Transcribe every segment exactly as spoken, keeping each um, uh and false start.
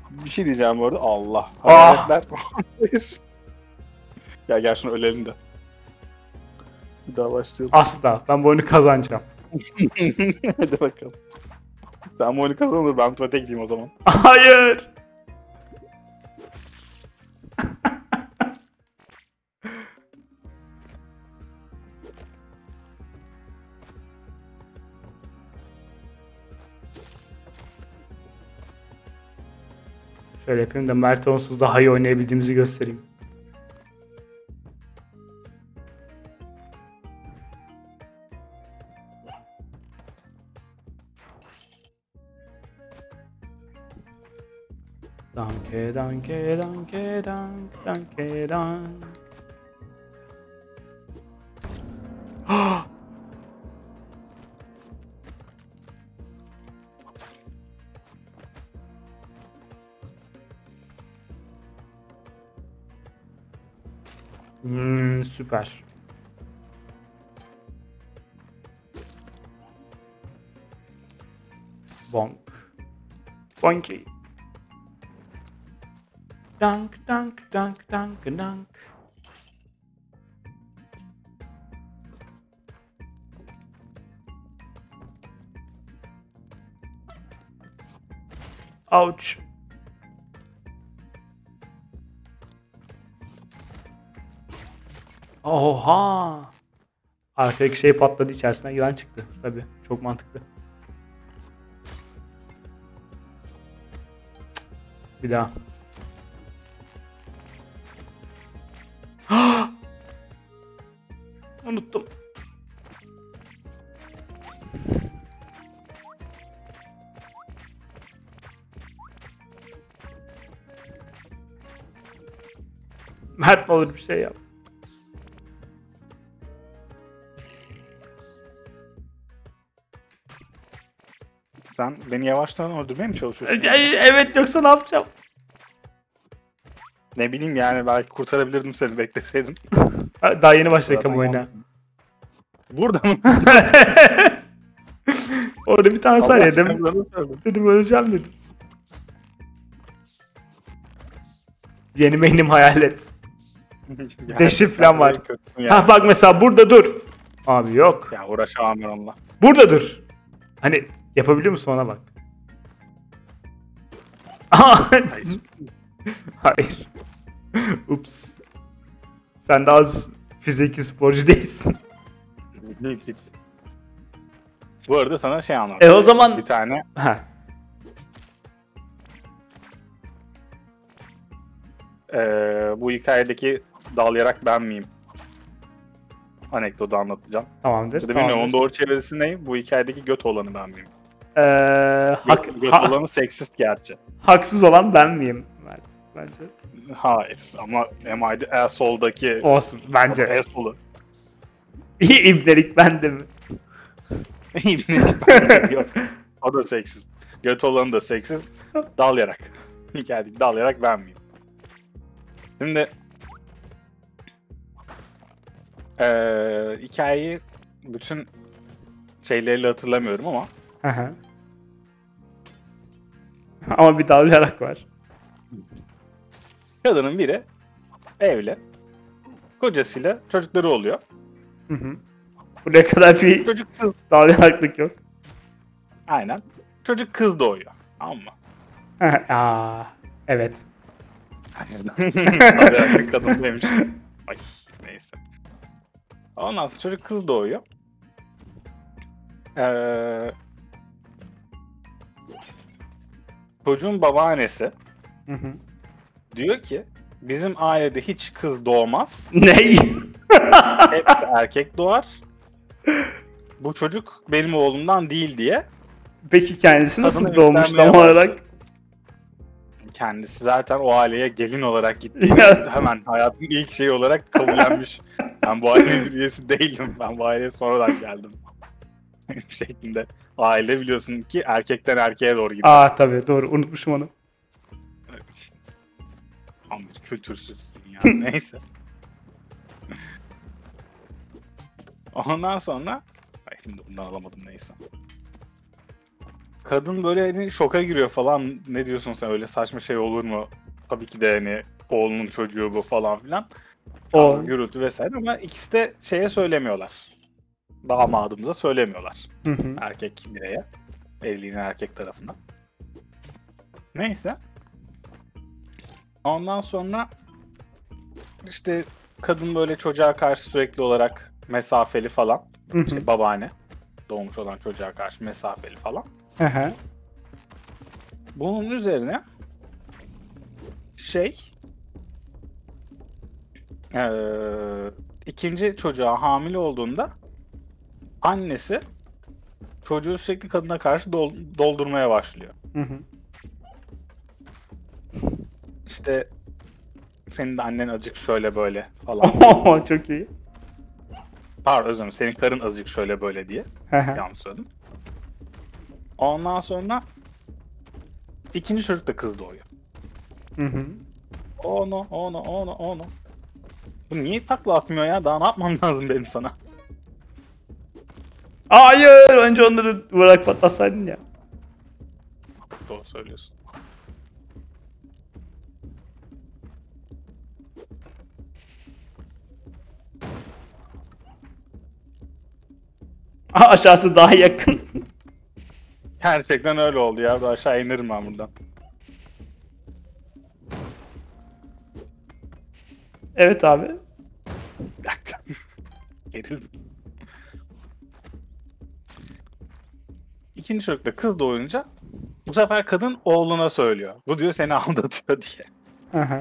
Bir şey diyeceğim bu arada. Allah. Ah! Hayaletler. Hayır. Ya gel şunu ölelim de. Bir daha başlayalım. Asla. Ben bu oyunu kazanacağım. Hadi bakalım. Sen bu oyunu kazanır. Ben tuvalete gideyim o zaman. Hayır. Şöyle yapayım da Mert onsuz daha iyi oynayabildiğimizi göstereyim. Danke, danke, danke, dank, danke, dank. Ah! Hmm, süper. Bonk. Bonky. Dank, dank, dank, dank, dank. Ouch. Oha. Arkadaki şey patladı, içerisinden yılan çıktı. Tabii çok mantıklı. Bir daha. Unuttum. Mert ne olur bir şey yap. Sen beni yavaştan öldürmeye mi çalışıyorsun? Evet, yoksa ne yapacağım? Ne bileyim yani belki kurtarabilirdim seni bekleseydim. Daha yeni başladık Zaten ama oyuna. yaptım. Burada mı? Orada bir tane saniye Allah dedim. aşkına söyledim. Dedim öleceğim dedim. Yeni main'im hayalet. Yani Deşif sen falan var. böyle kötüsün yani. Ha bak mesela burada dur. Abi yok. Ya uğraşamam ben onunla. Burada dur. Hani yapabiliyor musun, ona bak. Hayır. Ups. Sen de az fiziki sporcu değilsin. Bu arada sana şey anlatayım. E o zaman... Bir tane Ha. eee bu hikayedeki dalayarak ben miyim? Anekdotu anlatacağım. Tamamdır. Bir de bilmiyorum tamamdır. onun doğru çevirisi ne? Bu hikayedeki göt olanı ben miyim? Ee, hak, Göt, göt ha- olanı seksist gerçi. haksız olan ben miyim? Mert, bence. Hayır ama am I the asshole'daki Olsun bence. asshole'u. İyi ibnelik bende mi? Yok. O da seksist. Göt olanı da seksist. Dalayarak. Hikayedeki dalayarak ben miyim? Şimdi eee hikayeyi bütün şeyleriyle hatırlamıyorum ama Hı hı. Ama bir dalayarak var. kadının biri evli. Kocasıyla çocukları oluyor. Hı hı. Buraya kadar bir Çocuk kız. dalayaraklık yok. Aynen. Çocuk kız doğuyor. Tamam mı? Aa, evet. Hayır. Dalayarak kadın demiş. Ay neyse. Ondan sonra çocuk kız doğuyor. Ee, çocuğun babaannesi Hı hı. diyor ki bizim ailede hiç kız doğmaz. Ney? Hepsi erkek doğar. Bu çocuk benim oğlumdan değil diye. Peki kendisi nasıl Kadına doğmuş yüklenmeye tam başladı. olarak? Kendisi zaten o aileye gelin olarak gitti. Ya. Hemen hayatın ilk şeyi olarak kabullenmiş. Ben bu ailenin bir üyesi değilim. Ben bu aileye sonradan geldim. şeklinde. Aile biliyorsun ki erkekten erkeğe doğru gidiyor. Aa tabii doğru, unutmuşum onu. Tam bir kültürsüz yani. Neyse. Ondan sonra ay şimdi bundan alamadım neyse. kadın böyle hani şoka giriyor falan. Ne diyorsun sen, öyle saçma şey olur mu? Tabii ki de hani oğlunun çocuğu bu falan filan. O. Gürültü vesaire ama ikisi de şeye söylemiyorlar. Damadımıza söylemiyorlar. Hı hı. Erkek bireye. Evliliğin erkek tarafından. Neyse. Ondan sonra işte kadın böyle çocuğa karşı sürekli olarak mesafeli falan. Hı hı. İşte babaanne. Doğmuş olan çocuğa karşı mesafeli falan. Hı hı. Bunun üzerine şey eee, ikinci çocuğa hamile olduğunda annesi çocuğu sürekli kadına karşı dol- doldurmaya başlıyor. Hı hı. İşte senin de annen azıcık şöyle böyle falan. Çok iyi. Pardon, özür dilerim, senin karın azıcık şöyle böyle diye. Hı hı. Yanlış söyledim. Ondan sonra ikinci çocuk da kız doğuyor. Hı hı. Onu, onu, onu, onu. Bu niye takla atmıyor ya? Daha ne yapmam lazım benim sana? Hayır, önce onları vurarak patlatsaydın ya. Doğru söylüyorsun. Aha, aşağısı daha yakın. Gerçekten öyle oldu ya. Bir aşağı inirim ben buradan. Evet abi. Bir dakika. Gerildim. İkinci çocuk da kız doğunca bu sefer kadın oğluna söylüyor. Bu diyor seni aldatıyor diye. Hı hı.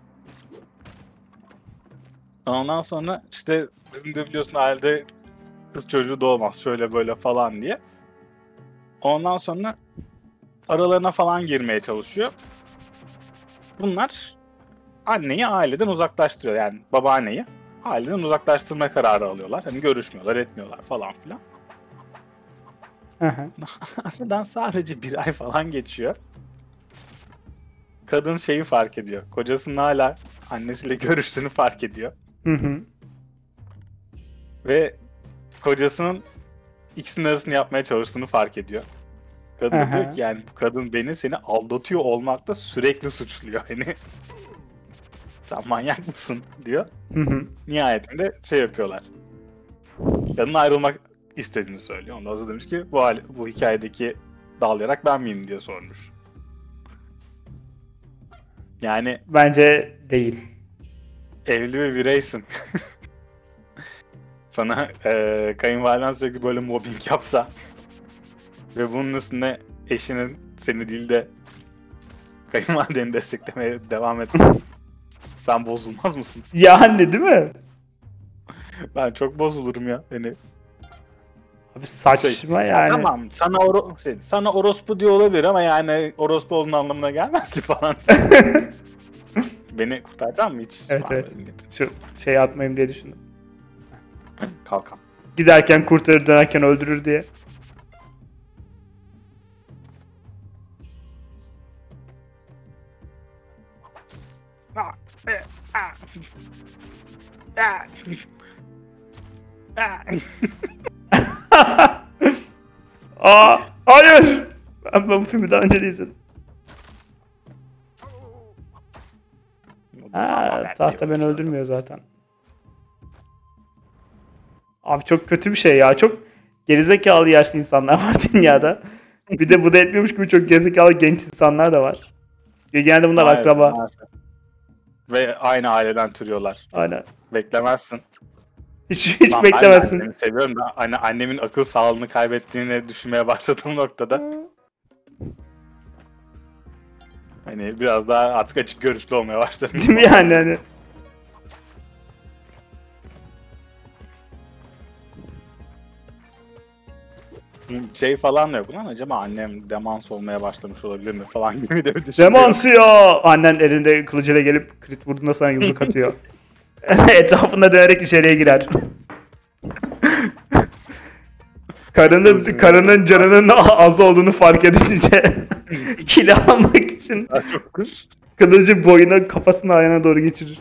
Ondan sonra işte bizim de biliyorsun ailede kız çocuğu doğmaz şöyle böyle falan diye. Ondan sonra aralarına falan girmeye çalışıyor. Bunlar anneyi aileden uzaklaştırıyor, yani babaanneyi aileden uzaklaştırma kararı alıyorlar. Hani görüşmüyorlar, etmiyorlar falan filan. Hı hı. Aradan sadece bir ay falan geçiyor. Kadın şeyi fark ediyor. Kocasının hala annesiyle görüştüğünü fark ediyor. Hı hı. Ve kocasının ikisinin arasını yapmaya çalıştığını fark ediyor. Kadın da Aha. diyor ki yani bu kadın beni seni aldatıyor olmakla sürekli suçluyor. Hani sen manyak mısın diyor. Hı hı. Nihayetinde şey yapıyorlar. Kadın ayrılmak istediğini söylüyor. Ondan sonra demiş ki bu, hali- bu hikayedeki dağlayarak ben miyim diye sormuş. Yani Bence değil. evli bir bireysin. Sana e, kayınvaliden sürekli böyle mobbing yapsa ve bunun üstüne eşinin seni değil de kayınvalideni desteklemeye devam etse sen bozulmaz mısın? Yani değil mi? Ben çok bozulurum ya. Hani Abi saçma şey, yani. tamam sana oro şey, sana orospu diyor olabilir ama yani orospu olduğun anlamına gelmez ki falan. Beni kurtaracak mı hiç? Evet Var mı evet. öyle niyetin? Şu şey atmayayım diye düşündüm. Kalkan. Giderken kurtarır, dönerken öldürür diye. Ah, eh, ah. Ah. Ah. Aa, hayır. Ben, ben bu filmi daha önce de izledim. Ha, tahta beni öldürmüyor zaten. Abi çok kötü bir şey ya. Çok gerizekalı yaşlı insanlar var dünyada. Bir de bu da etmiyormuş gibi çok gerizekalı genç insanlar da var. Genelde bunlar Maalesef, akraba. maalesef. Ve aynı aileden türüyorlar. Aynen. Beklemezsin. Hiç hiç Lan ben de beklemezsin. annemi seviyorum da anne, annemin akıl sağlığını kaybettiğini düşünmeye başladığım noktada hani biraz daha artık açık görüşlü olmaya başladım. Değil mi yani hani? Şey falan da yok lan, acaba annem demans olmaya başlamış olabilir mi falan gibi de bir düşünüyor. Demansı ya! Annen elinde kılıcıyla gelip crit vurduğunda sana yumruk atıyor. Etrafında dönerek içeriye girer. Karının, karının canının az olduğunu fark edince kili almak için kılıcı boyuna kafasına ayağına doğru geçirir.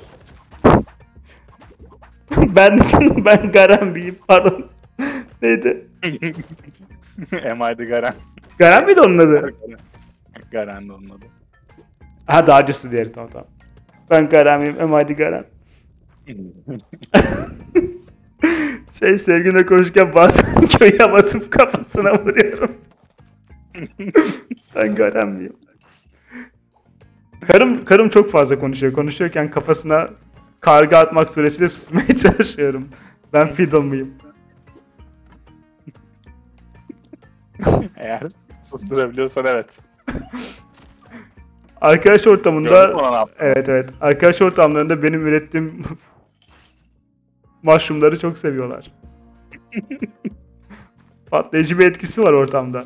ben ben Garen Bey'im, pardon. Neydi? Am I the Garen? Garen miydi onun adı? Garen de onun adı. Ha Darius'tu diğeri, tamam tamam. Ben Garen miyim? Am I the Garen? Şey sevgimle konuşurken bazen köye basıp kafasına vuruyorum. Ben Garen miyim? Karım, karım çok fazla konuşuyor. Konuşuyorken kafasına karga atmak suretiyle susmaya çalışıyorum. Ben Fiddle mıyım? Eğer susturabiliyorsan evet. Arkadaş ortamında... Gördün mü lan abi? Evet evet. Arkadaş ortamlarında benim ürettiğim mushroomları çok seviyorlar. Patlayıcı bir etkisi var ortamda.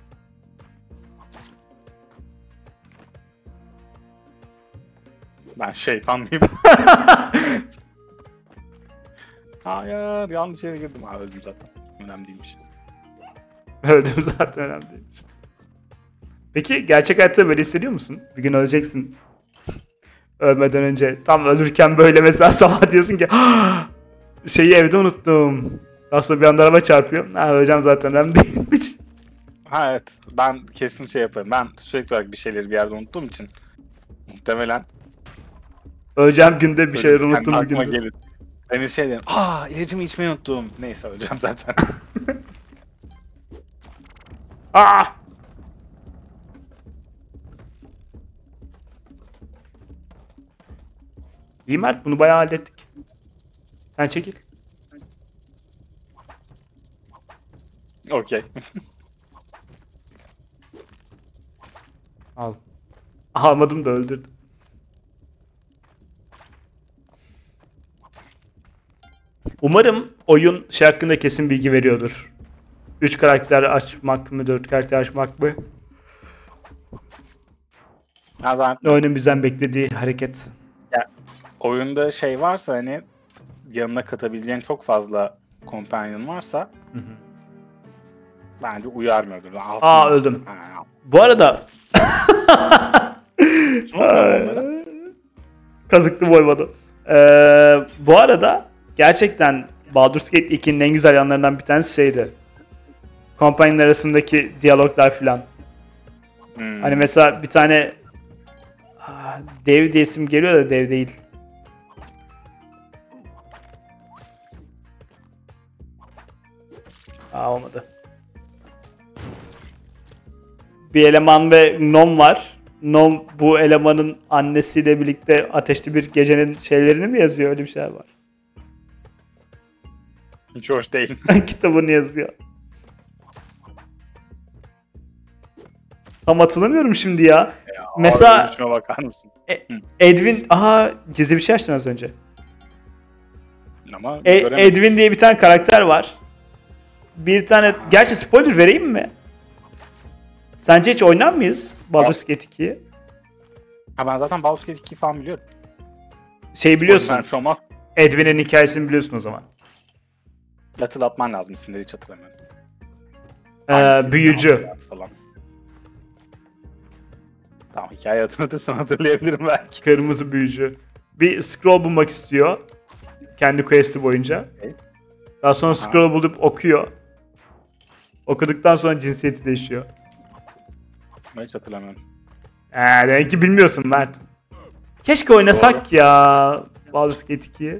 Ben şeytan mıyım? Hayır, yanlış yere girdim. Ha, öldüm zaten. Önemli değilmiş. Öldüm zaten, önemli değilmiş. Peki gerçek hayatta böyle hissediyor musun? Bir gün öleceksin. Ölmeden önce tam ölürken böyle mesela sabah diyorsun ki şeyi evde unuttum. Daha sonra bir anda araba çarpıyor. Ha öleceğim zaten, önemli değilmiş. Ha evet. Ben kesin şey yaparım. Ben sürekli olarak bir şeyleri bir yerde unuttuğum için muhtemelen Öleceğim günde bir şeyler ölürken unuttum bir aklıma günde. gelir. Ben şey derim. Aa ilacımı içmeyi unuttum. Neyse öleceğim zaten. Aa! İyi Mert, bunu bayağı hallettik. Sen çekil. Okey. Al. Almadım da öldürdüm. Umarım oyun şey hakkında kesin bilgi veriyordur. üç karakter açmak mı, dört karakter açmak mı? Ya ben Oyunun bizden beklediği hareket. oyunda şey varsa hani yanına katabileceğin çok fazla companion varsa Hı hı. bence uyarmıyordur. Alsın. Aa öldüm. Ha, Bu arada onları. kazıktı boymadı. Ee, bu arada gerçekten Baldur's Gate ikinin en güzel yanlarından bir tanesi şeydi. Kompanyon arasındaki diyaloglar filan. Hmm. Hani mesela bir tane ah, dev diye isim geliyor da dev değil. Aa olmadı. Bir eleman ve Nom var. Nom bu elemanın annesiyle birlikte ateşli bir gecenin şeylerini mi yazıyor? Öyle bir şeyler var. Hiç hoş değil. Kitabını yazıyor. Tam hatırlamıyorum şimdi ya. Ya, Mesela abi, bakar mısın? E- Edwin, aha gizli bir şey açtın az önce. Ama E- göremedim. Edwin diye bir tane karakter var. Bir tane, gerçi spoiler vereyim mi? Sence hiç oynar mıyız Baldur's Gate ikiyi? Ha, ben zaten Baldur's Gate iki falan biliyorum. Şey biliyorsun, Ben olmaz. Edwin'in hikayesini biliyorsun o zaman. Hatırlatman lazım, isimleri hiç hatırlamıyorum. Ee, Hangisi, büyücü. hangisi falan. Tamam, hikaye hatırlatırsan hatırlayabilirim belki. Kırmızı büyücü. Bir scroll bulmak istiyor. Kendi quest'i boyunca. Okay. Daha sonra scroll bulup okuyor. Okuduktan sonra cinsiyeti değişiyor. Ben hiç hatırlamıyorum. Eee demek ki bilmiyorsun Mert. Keşke oynasak Doğru. ya Baldur's Gate ikiyi.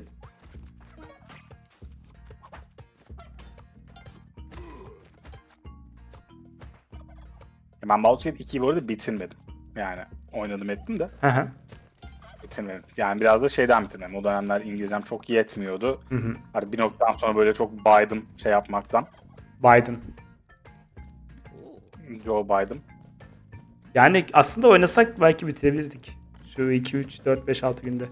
Ben Baldur's Gate ikiyi bu arada bitirmedim. Yani oynadım ettim de Hı hı. bitirmedim. Yani biraz da şeyden bitirmedim. O dönemler İngilizcem çok yetmiyordu. Hı hı. Artık bir noktadan sonra böyle çok baydım şey yapmaktan. Biden. Joe Biden. Yani aslında oynasak belki bitirebilirdik. Şu iki, üç, dört, beş, altı günde.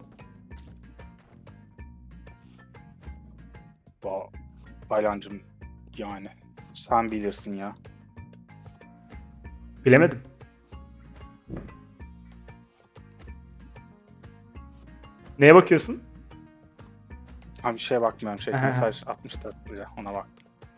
Wow. Baylancım yani. Sen bilirsin ya. Bilemedim. Neye bakıyorsun? Ha, bir şeye bakmıyorum. Şey, Aha. mesaj atmışlar bile, ona bak.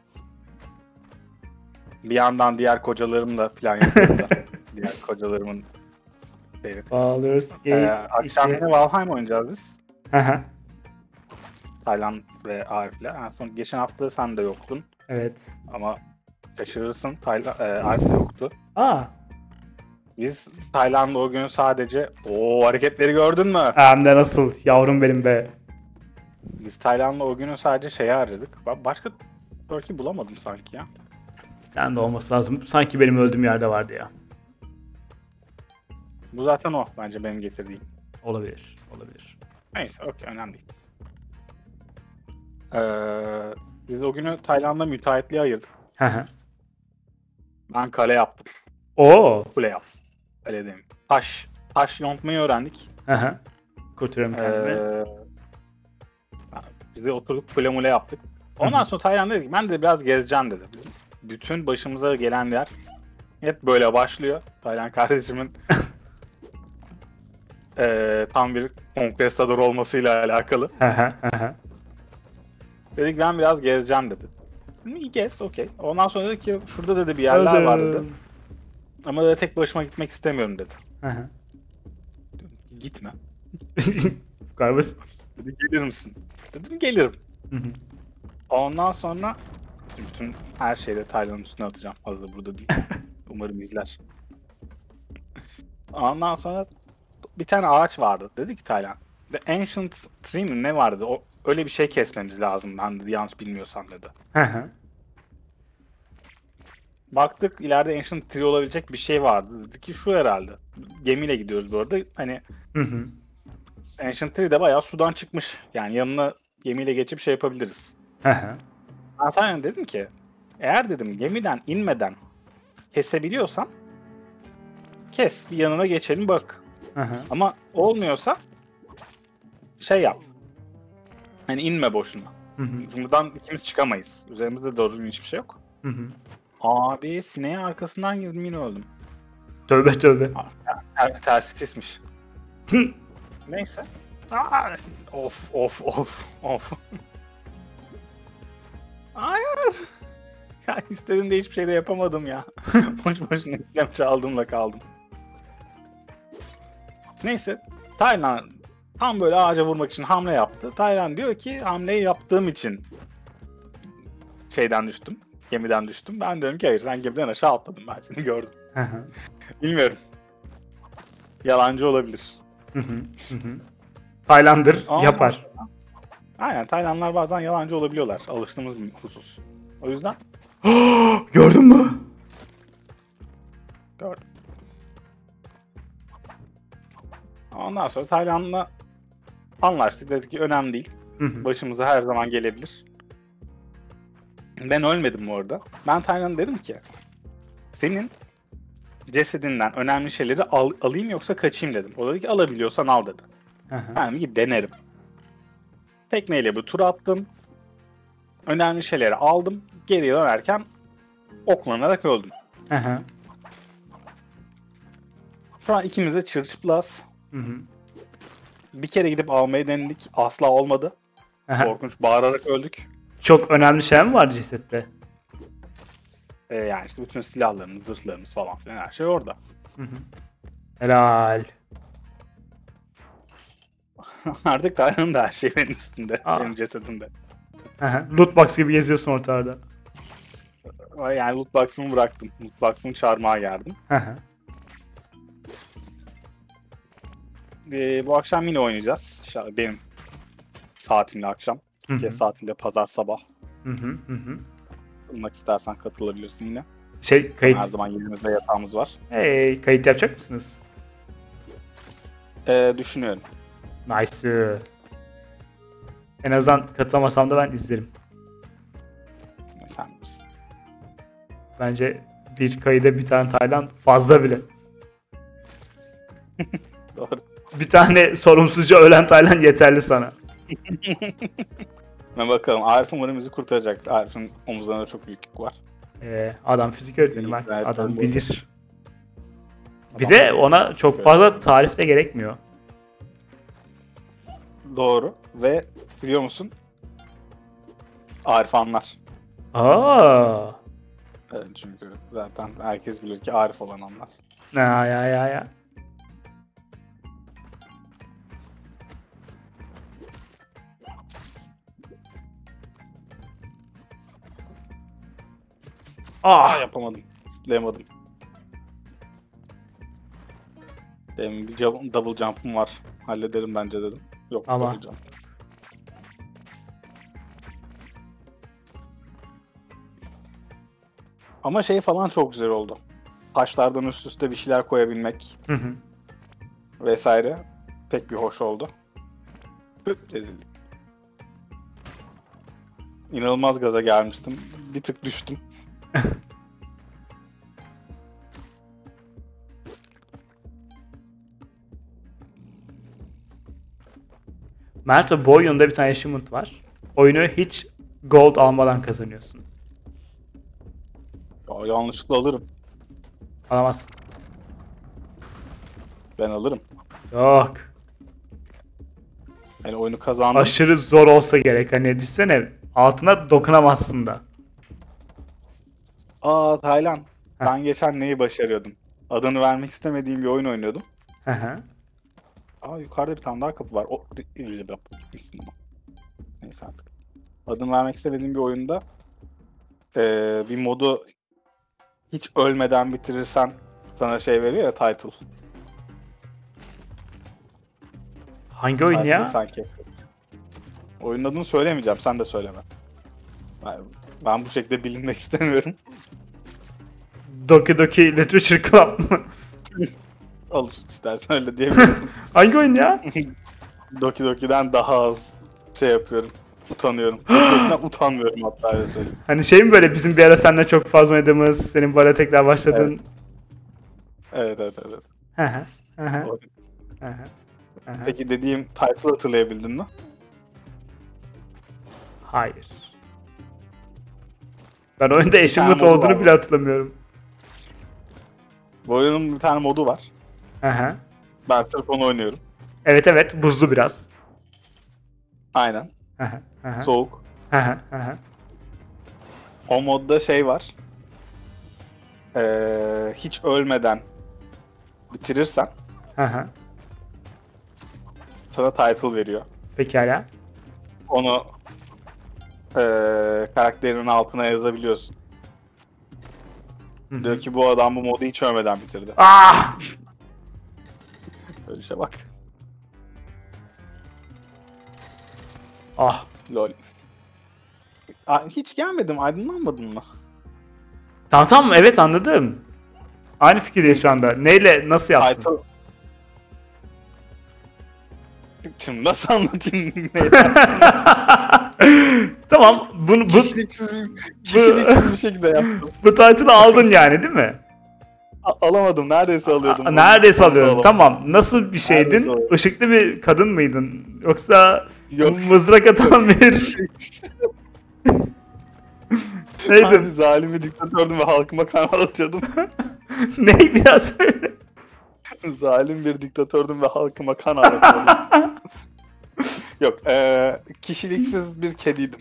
Bir yandan diğer kocalarımla plan yapıyorum da. Diğer kocalarımın şeyi. Baldur's Gate Ee, akşam iki. yine Valheim oynayacağız biz. Hı hı. Taylan ve Arif'le. En son geçen hafta sen de yoktun Evet. ama Şaşırırsın. Tayland, e, Arif'te yoktu. Aa. Biz Tayland'da o gün sadece o hareketleri gördün mü? Hem de nasıl yavrum benim be. Biz Tayland'da o günü sadece şeye harcadık. Ben başka Turkey bulamadım sanki ya. Sen de olması lazım. Sanki benim öldüğüm yerde vardı ya. Bu zaten o bence benim getirdiğim. Olabilir. Olabilir. Neyse okey önemli değil. Ee, biz o günü Tayland'da müteahhitliğe ayırdık. Hı hı. Ben kale yaptım. Oo. Kule yaptım. Kale demeyeyim. Taş. Taş yontmayı öğrendik. Hı hı. Kurtarıyorum kendimi. Ee, biz de oturduk kule mule yaptık. Ondan sonra Tayland'a dedik ben de biraz gezeceğim dedim. Bütün başımıza gelenler hep böyle başlıyor. Tayland kardeşimin ee, tam bir konkvistador olmasıyla alakalı. Hı hı, hı hı. Dedik ben biraz gezeceğim dedi. Dedim, İyi gez okey. Ondan sonra dedi ki şurada dedi bir yerler var dedi. Öldüm. Ama dedi tek başıma gitmek istemiyorum dedi. Hı hı. Gitme. Galiba. Dedi gelir misin? Dedim gelirim. Hı hı. Ondan sonra bütün her şeyi de Tayland'ın üstüne atacağım. Fazla burada değil. Umarım izler. Ondan sonra bir tane ağaç vardı. Dedi ki Tayland. The Ancient Tree mi ne vardı? O, öyle bir şey kesmemiz lazım ben dedi yanlış bilmiyorsam dedi. Hı hı. Baktık ileride Ancient Tree olabilecek bir şey vardı. Dedi ki şu herhalde. Gemiyle gidiyoruz bu arada. Hani Hı hı. Ancient Tree de bayağı sudan çıkmış. Yani yanına gemiyle geçip şey yapabiliriz. Hı hı. Ben Tayland'a dedim ki eğer dedim gemiden inmeden kesebiliyorsan kes bir yanına geçelim bak. Hı hı. Ama olmuyorsa şey yap. Hani inme boşuna. Hı hı. Çünkü buradan ikimiz çıkamayız. Üzerimizde doğru düzgün hiçbir şey yok. Hı hı. Abi sineğin arkasından girdim yine öldüm. Tövbe tövbe. Ter, tersi pismiş. Neyse. Aa, of of of of. Hayır. Ya istedim de hiçbir şey de yapamadım ya. Boş boşuna iklem çaldımla kaldım. Neyse. Tayland tam böyle ağaca vurmak için hamle yaptı. Tayland diyor ki hamleyi yaptığım için şeyden düştüm. Gemiden düştüm. Ben diyorum ki hayır sen gemiden aşağı atladın ben seni gördüm. Hı hı. Bilmiyorum. Yalancı olabilir. Hı hı. Hı hı. Taylandır Ama- yapar. Aynen Taylandlar bazen yalancı olabiliyorlar. Alıştığımız bir husus. O yüzden Gördün mü? gördüm. Ondan sonra Tayland'la anlaştık. Dedik ki önemli değil. Hı hı. Başımıza her zaman gelebilir. Ben ölmedim bu arada. Ben Tayland'a dedim ki senin cesedinden önemli şeyleri al, alayım yoksa kaçayım dedim. O dedi ki alabiliyorsan al dedi. Hı hı. Ben bir denerim. Tekneyle bir tur attım. Önemli şeyleri aldım. Geri dönerken oklanarak öldüm. Hı hı. Şu an ikimiz de çırçıplaz. Hı hı. Bir kere gidip almayı denedik. Asla olmadı. Hı hı. Korkunç bağırarak öldük. Çok önemli şey mi var cesette? Ee, yani işte bütün silahlarımız, zırhlarımız falan filan her şey orada. Hı hı. Helal. Artık Tayland'da her şey benim üstünde. Aa. Benim cesedimde. Hı hı. Loot box gibi geziyorsun ortalarda. Yani loot box'ımı bıraktım. Loot box'ımı çarmıha gerdim. Hı hı. Ee, bu akşam yine oynayacağız. İşte benim saatimle akşam. Hı hı. Türkiye saatiyle pazar sabah. Hı hı. Hı hı. Bulmak istersen katılabilirsin yine. Şey kayıt. Her zaman yerimizde yatağımız var. Hey, kayıt yapacak mısınız? Ee, düşünüyorum. Nice. En azından katılamasam da ben izlerim. Sen bilirsin. Bence bir kayıda bir tane Tayland fazla bile. Doğru. Bir tane sorumsuzca ölen Tayland yeterli sana. Ben bakalım. Arif umarım bizi kurtaracak. Arif'in omuzlarında çok büyük yük var. Ee, adam fizik öğretmeni bak. Evet, Adam ben bilir. Bir Adam- de ona çok fazla tarif de gerekmiyor. Doğru. Ve biliyor musun? Arif anlar. Aa. Evet, çünkü zaten herkes bilir ki Arif olan anlar. Ya ya ya ya. Aa, Ah! yapamadım. Zıplayamadım. Benim bir jump- double jump'ım var. Hallederim bence dedim. Yok Ama. double jump. Ama şey falan çok güzel oldu. Taşlardan üst üste bir şeyler koyabilmek Hı hı. vesaire. Pek bir hoş oldu. Püh, rezillik. İnanılmaz gaza gelmiştim. Bir tık düştüm. Mert, bu oyunda bir tane achievement var. Oyunu hiç gold almadan kazanıyorsun. Ya, yanlışlıkla alırım. Alamazsın. Ben alırım. Yok. Yani oyunu kazandım. Aşırı zor olsa gerek. Hani düşsene altına dokunamazsın da. Aa Taylan. Ben geçen neyi başarıyordum? Adını vermek istemediğim bir oyun oynuyordum. Hı hı. Aa yukarıda bir tane daha kapı var. O neyse artık. Adını vermek istemediğim bir oyunda ee, bir modu hiç ölmeden bitirirsen sana şey veriyor ya, title. Hangi oyun Title ya? sanki. Oyunun adını söylemeyeceğim. Sen de söyleme. Ben, ben bu şekilde bilinmek istemiyorum. Doki Doki Literature Club mı? Olur. İstersen öyle diyebilirsin. Hangi oyun ya? Doki Doki'den daha az şey yapıyorum. Utanıyorum. Doki Doki'den utanmıyorum hatta, öyle söyleyeyim. Hani şey mi böyle bizim bir ara seninle çok fazla oynadığımız, senin bu ara tekrar başladığın... Evet evet evet. Hı hı. Hı hı. Doğru. Hı hı. Hı hı. Peki dediğim title hatırlayabildin mi? Hayır. Ben oyunda achievement modu olduğunu var. bile hatırlamıyorum. Bu oyunun bir tane modu var. Hı hı. Ben sırf onu oynuyorum. Evet evet, buzlu biraz. Aynen. Hı hı. Hı hı. Soğuk. Hı hı. Hı hı. O modda şey var. Ee, hiç ölmeden bitirirsen Hı hı. sana title veriyor. Pekala. Onu ee, karakterinin altına yazabiliyorsun. Hı hı. Diyor ki bu adam bu modu hiç ölmeden bitirdi. Ah! Öyle şey bak. Ah. Lol. Aa, hiç gelmedim, aydınlanmadın mı? Tamam tamam, evet anladım. Aynı fikirdeyiz şu anda. Neyle, nasıl yaptın? Title... Şimdi nasıl anlatayım neyden? Tamam, bunu bu Kişiliksiz bir, kişiliksiz bir şekilde yaptım. bu title'ı aldın yani, değil mi? A- alamadım, neredeyse alıyordum. Aa, neredeyse Onu alıyordun. alamadım. Tamam. Nasıl bir şeydin? Neredeyse alıyordum. Işıklı bir kadın mıydın? Yoksa Yok. mızrak atan bir Abi neydin? zalim bir diktatördüm ve halkıma kan ağlatıyordum. Ney, biraz söyle. Zalim bir diktatördüm ve halkıma kan ağlatıyordum. Yok, eee kişiliksiz bir kediydim.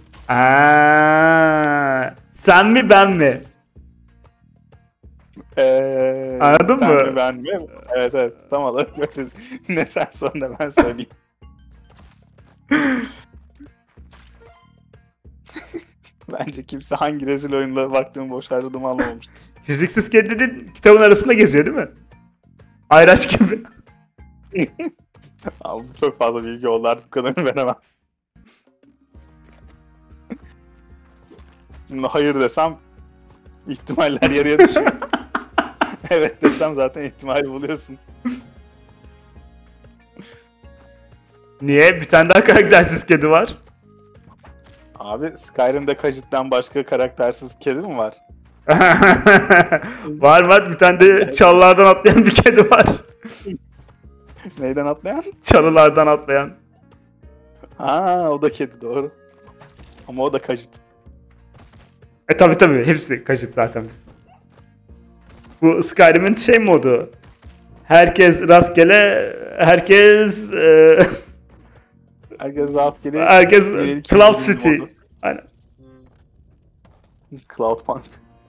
Aa, sen mi ben mi? Eee Anladın ben mı? Mi, ben mi? Evet evet, tam olarak böyle. Ne sen sonra ben söyleyeyim. Bence kimse hangi rezil oyunla vaktimi boş harcadığımı anlamamıştır. Fiziksiz kedi dediğin kitabın arasında geziyor değil mi? Ayraç gibi. Abi bu çok fazla bilgi oldu, artık bu kadarını veremem. Şimdi hayır desem ihtimaller yarıya düşüyor. Evet desem zaten ihtimali buluyorsun. Niye? Bir tane daha karaktersiz kedi var. Abi Skyrim'de Khajiit'ten başka karaktersiz kedi mi var? Var var, bir tane de çalılardan atlayan bir kedi var. Neyden atlayan? Çalılardan atlayan. Ha, o da kedi, doğru. Ama o da Khajiit. E tabi tabi, hepsi kaşıt zaten biz. Bu Skyrim'in şey modu. Herkes rastgele, herkes e, Herkes rahat geliyor. herkes İleri Cloud kimliğin City. modu. Aynen. Cloudpunk.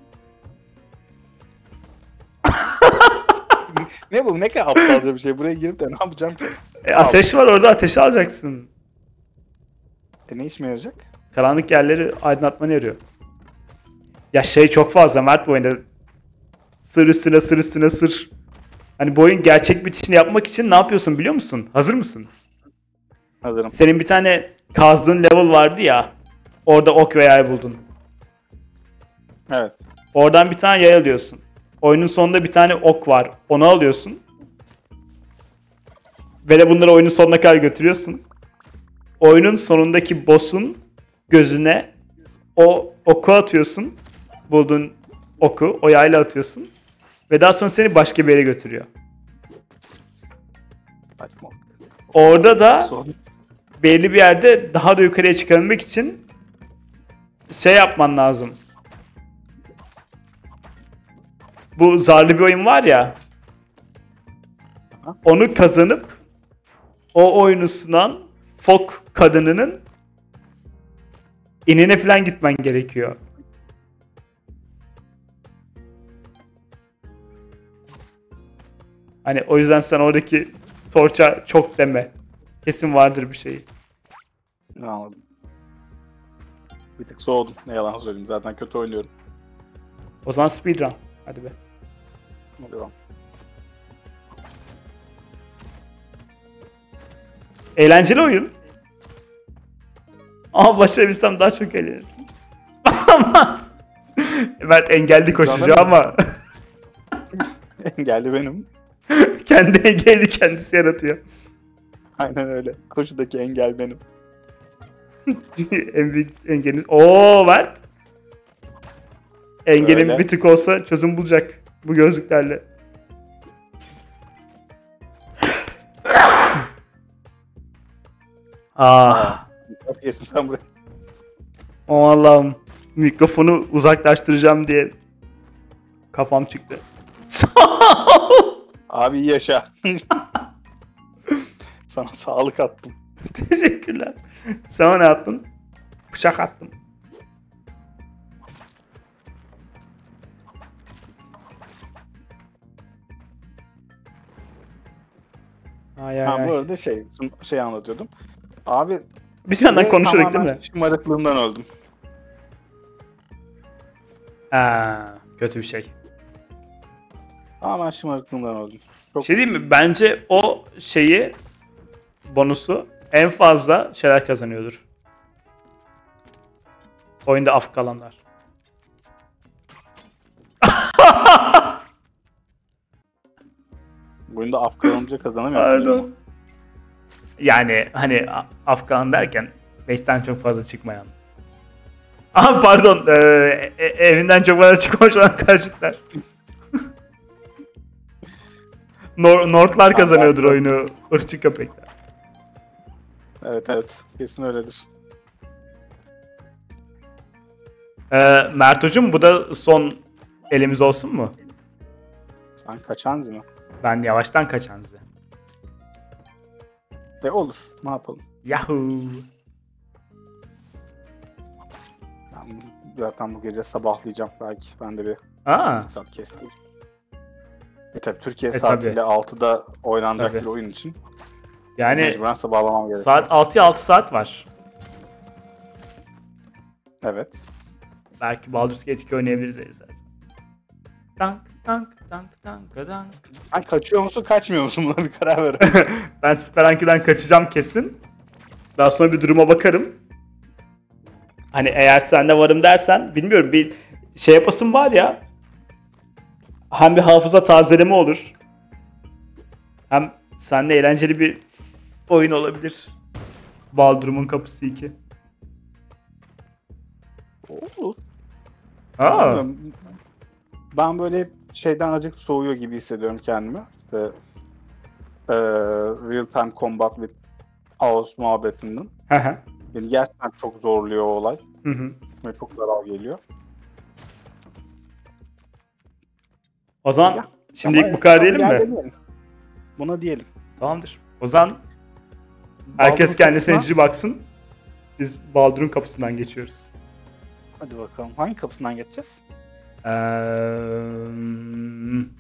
Ne bu? Ne kadar aptalca bir şey. Buraya girip de ne yapacağım ki? E, ateş var orada, ateşi alacaksın. E ne işime yarayacak? Karanlık yerleri aydınlatmanı yarıyor. Ya şey çok fazla Mert bu oyunda. Sır üstüne sır üstüne sır. Hani bu oyun gerçek bitişini yapmak için ne yapıyorsun biliyor musun? Hazır mısın? Hazırım. Senin bir tane kazdığın level vardı ya. Orada ok ve yay buldun. Evet. Oradan bir tane yay alıyorsun. Oyunun sonunda bir tane ok var. Onu alıyorsun. Ve de bunları oyunun sonuna kadar götürüyorsun. Oyunun sonundaki boss'un gözüne o oku atıyorsun. Bulduğun oku o yayla atıyorsun. Ve daha sonra seni başka bir yere götürüyor. Saçma. Orada da Sorun. belli bir yerde daha da yukarıya çıkabilmek için şey yapman lazım. Bu zarlı bir oyun var ya. Onu kazanıp o oyunu sunan folk kadınının inine falan gitmen gerekiyor. Hani o yüzden sen oradaki torça çok deme. Kesin vardır bir şey. Anladım. Bir tık soğudum. Ne yalan söyleyeyim. Zaten kötü oynuyorum. O zaman speedrun. Hadi be. Devam. Eğlenceli oyun. Ama başarabilsem daha çok eğlenirim. Evet engelli koşucu ama Engelli benim. kendi engelli kendisi yaratıyor. Aynen öyle. Koşudaki engel benim. En büyük engeliniz. Oo Mert. Engelim Öyle. bir tık olsa çözüm bulacak bu gözlüklerle. Ah. Yesin sen buraya. O Allah'ım. Mikrofonu uzaklaştıracağım diye kafam çıktı. Abi iyi yaşa. Sana sağlık attım. Teşekkürler. Sana ne attın? Bıçak attım. Ay ay Ha, bu ay. arada şey, şey anlatıyordum. Abi Bir yandan ve konuşarak değil tamamen mi? şımarıklığımdan öldüm. Ha, kötü bir şey. Tamamen şımarıklığımdan öldüm. Çok Şey diyeyim mi? Bence o şeyi bonusu en fazla şeyler kazanıyordur. Oyunda af kalanlar. Bu oyunda af kalınca kazanamıyorsun. Pardon. Yani hani a- af kalan derken beşten çok fazla çıkmayan. Aha pardon. E, e- evinden çok fazla çıkmamış olan karşıtlar. Nor Northlar kazanıyordur oyunu. Irkçı köpekler. Evet evet. Kesin öyledir. Ee, Mert hocam bu da son elimiz olsun mu? Sen kaçan mı? Ben yavaştan kaçan size. E olur. Ne yapalım? Yahoo. Ben zaten bu gece sabahlayacağım belki. Ben de bir Aa, saat kestim. E tabi Türkiye E, saatiyle tabii. altıda oynanacak Tabii. bir oyun için yani mecburen sabahlamam gerekiyor. saat altıya altı saat var. Evet. Belki Baldur's Gate iki oynayabiliriz istersen. Tank tank tank tank tank. Sen kaçıyor musun kaçmıyor musun buna bir karar ver. Ben Spelunky'den kaçacağım kesin. Daha sonra bir duruma bakarım. Hani eğer sen de varım dersen bilmiyorum bir şey yapasım var ya. Hem bir hafıza tazeleme olur. Hem seninle eğlenceli bir oyun olabilir. Baldur'un Kapısı iki. Olur. Aa, Bilmiyorum. Ben böyle şeyden acık soğuyor gibi hissediyorum kendimi. İşte eee real time combat with house muhabbetinden. hı hı. Beni gerçekten çok zorluyor o olay. Hı hı. Ve çok zarar geliyor. O zaman Ya, şimdilik Ama bu kadar tamam, diyelim gel mi? demeyelim. Buna diyelim. Tamamdır. O zaman herkes Baldur'un kendisine kapısına- cici baksın. Biz Baldur'un kapısından geçiyoruz. Hadi bakalım. Hangi kapısından geçeceğiz? Eee